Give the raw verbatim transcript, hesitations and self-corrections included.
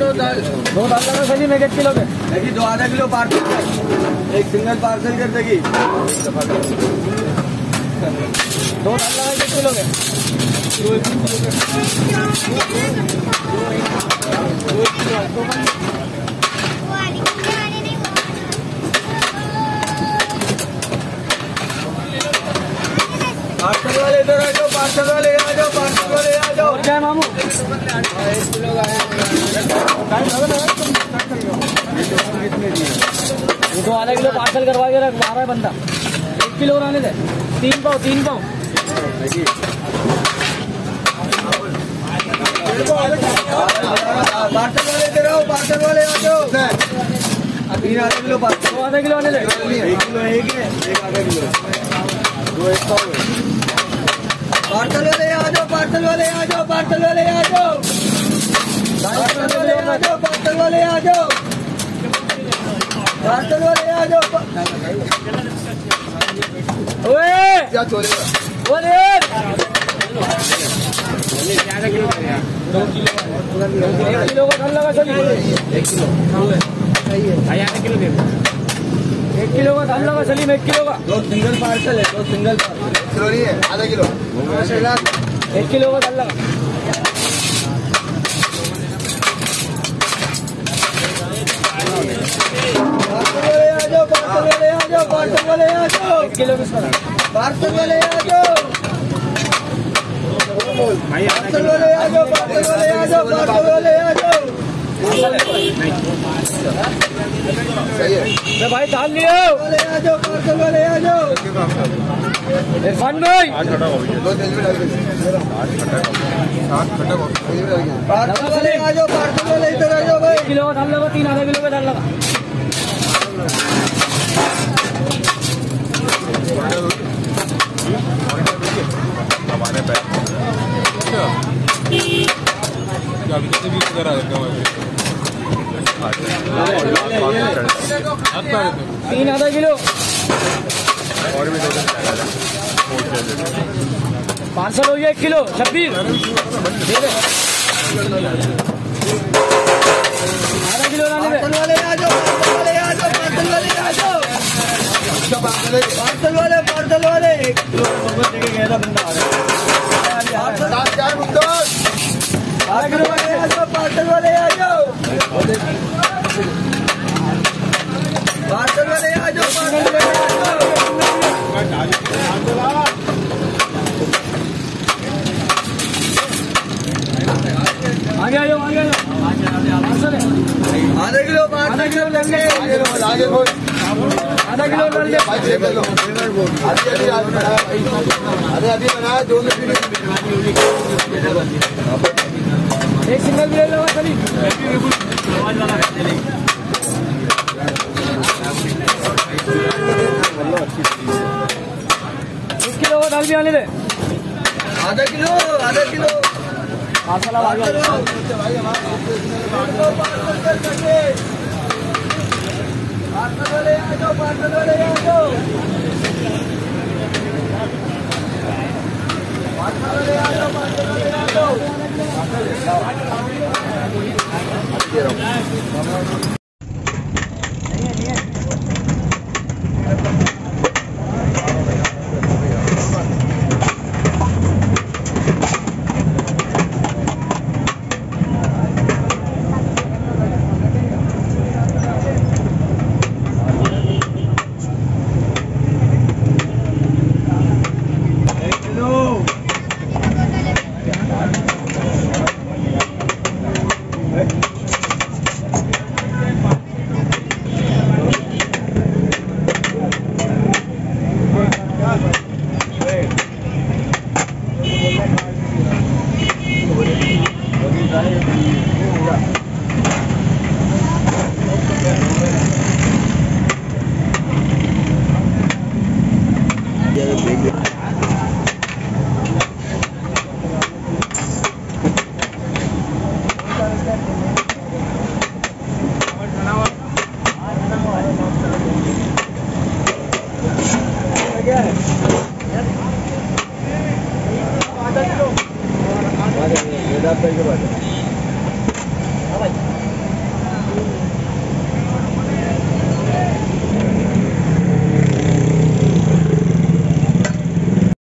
दो दाल दो दाल लगा सलीम एक एक किलो के देखिए दो आधा किलो पार्सल एक सिंगल पार्सल कर देगी दो दाल लगा एक किलो के पार्सल वाले इधर आ जाओ पार्सल वाले आ जाओ पार्सल वाले आ जाओ क्या मामू एक किलो ये तो आधा किलो पार्सल करवा के रख रहा है बंदा एक किलो रहने दे तीन पाव तीन पाव पार्सल वाले इधर आओ पार्सल वाले आ जाओ तीन आधा किलो पार्सल आधा किलो आने दे एक किलो एक है एक आधा किलो दो एक पाव पार्सल वाले आ जाओ पार्सल वाले आ जाओ पार्सल वाले आ जाओ पार्सल वाले आ जाओ पार्सल वाले आ जाओ पार्सल वाले आ जाओ ओए क्या चोरेगा ओए आधा किलो दो किलो एक किलो का धान लगा सलीम एक किलो सही है भाई आधा किलो दे एक किलो का धान लगा सलीम एक किलो का दो सिंगल पार्सल है दो सिंगल पार्सल किलो नहीं है आधा किलो एक किलो का धान लगा पार्सल वाले आ जाओ पार्सल वाले आ जाओ पार्सल वाले आ जाओ एक किलो किसका पार्सल वाले आ जाओ पार्सल वाले आ जाओ पार्सल वाले आ जाओ पार्सल वाले आ जाओ सही भाई धान लिए वाले आ जाओ पार्सल वाले आ जाओ इरफान भाई पार्सल वाले आ जाओ पार्सल वाले इधर आ जाओ भाई किलो का धान लगा तीन आधा किलो का धान लगा हमारे तीन आधा किलो और भी पार्सल हो गया एक किलो छब्बीस आधा किलो लाने पार्सल वाले आ जाओ पार्सल वाले आ जाओ पार्सल वाले आ जाओ पार्सल वाले पार्सल वाले एक किलो देके गया था बंदा आधा किलो वाले आ जाओ पार्सल वाले आ जाओ पार्सल वाले आ जाओ पार्सल वाले आ जाओ आगे आ जाओ आगे आधा किलो आधा किलो लेंगे आधा किलो अरे अभी बनाया दो एक सिंगल भी ले लो खाली एक किलो दाल भी आने दे आधा किलो आधा किलो पार्सल आ गया पार्सल वाले आ जाओ पार्सल वाले आ जाओ पार्सल वाले आ जाओ पार्सल वाले आ जाओ हजार रुपये के बाद